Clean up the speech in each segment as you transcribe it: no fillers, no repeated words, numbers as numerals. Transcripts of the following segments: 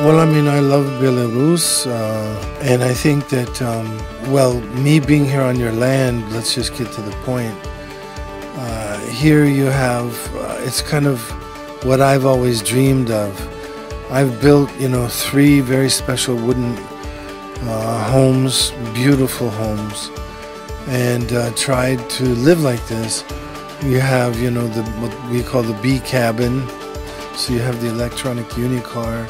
Well, I mean, I love Belarus, and I think that, well, me being here on your land, let's just get to the point. Here you have, it's kind of what I've always dreamed of. I've built, 3 very special wooden homes, beautiful homes, and tried to live like this. You have, what we call the B cabin, so you have the electronic unicar.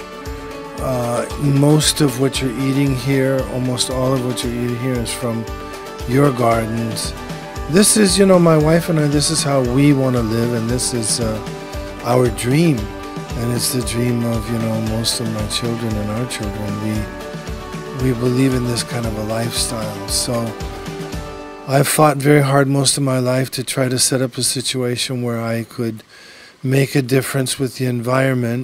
Most of what you're eating here, almost all of what you're eating here is from your gardens. This is, my wife and I, this is how we want to live, and this is our dream. And it's the dream of, most of my children and our children. We believe in this kind of a lifestyle. So I've fought very hard most of my life to try to set up a situation where I could make a difference with the environment.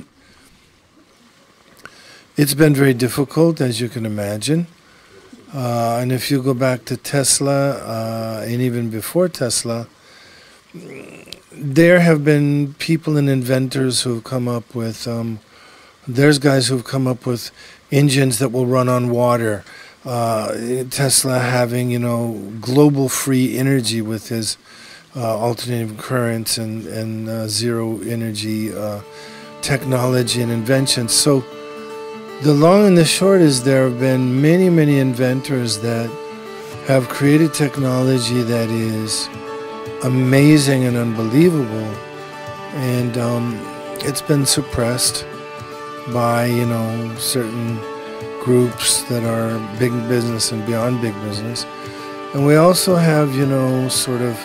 It's been very difficult, as you can imagine. And if you go back to Tesla, and even before Tesla, there have been people and inventors who have come up with, there's guys who've come up with engines that will run on water. Tesla having, global free energy with his alternating currents and zero energy technology and inventions. So the long and the short is there have been many, many inventors that have created technology that is amazing and unbelievable, and it's been suppressed by, certain groups that are big business and beyond big business. And we also have, sort of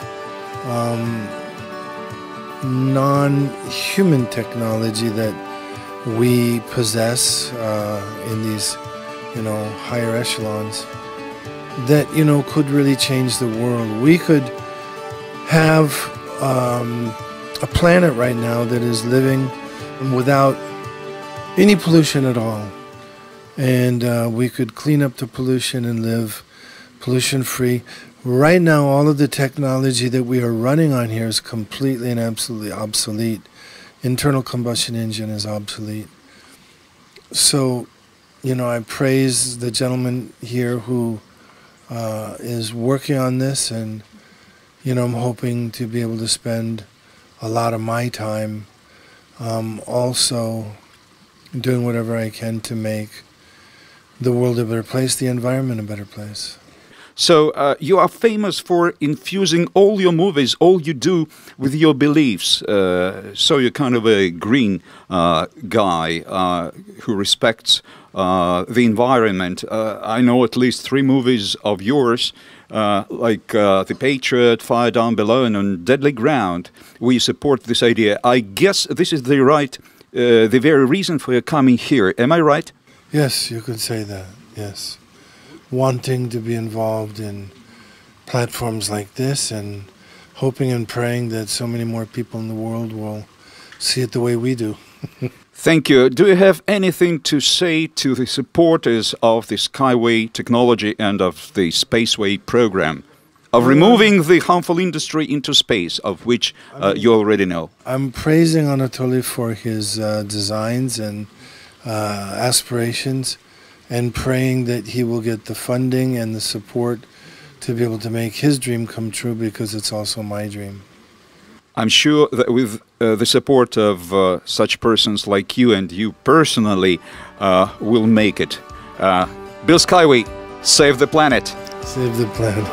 non-human technology that we possess in these, higher echelons that, could really change the world. We could have a planet right now that is living without any pollution at all. And we could clean up the pollution and live pollution-free. Right now, all of the technology that we are running on here is completely and absolutely obsolete. Internal combustion engine is obsolete. So, I praise the gentleman here who is working on this, and, I'm hoping to be able to spend a lot of my time also doing whatever I can to make the world a better place, the environment a better place. So you are famous for infusing all your movies, all you do, with your beliefs. So you're kind of a green guy who respects the environment. I know at least 3 movies of yours, like The Patriot, Fire Down Below, and On Deadly Ground, where you support this idea. I guess this is the very reason for your coming here. Am I right? Yes, you could say that, yes. Wanting to be involved in platforms like this, and hoping and praying that so many more people in the world will see it the way we do. Thank you. Do you have anything to say to the supporters of the Skyway technology and of the Spaceway program, of removing the harmful industry into space, of which you already know? I'm praising Anatoly for his designs and aspirations, and praying that he will get the funding and the support to be able to make his dream come true, because it's also my dream. I'm sure that with the support of such persons like you, and you personally, will make it. Bill Skyway, save the planet. Save the planet.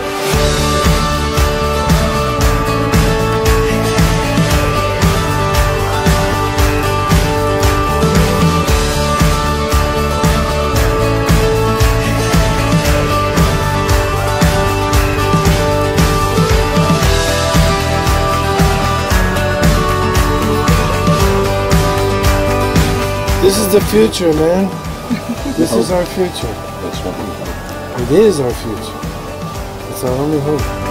This is the future, man. This is our future. That's what we hope. It is our future. It's our only hope.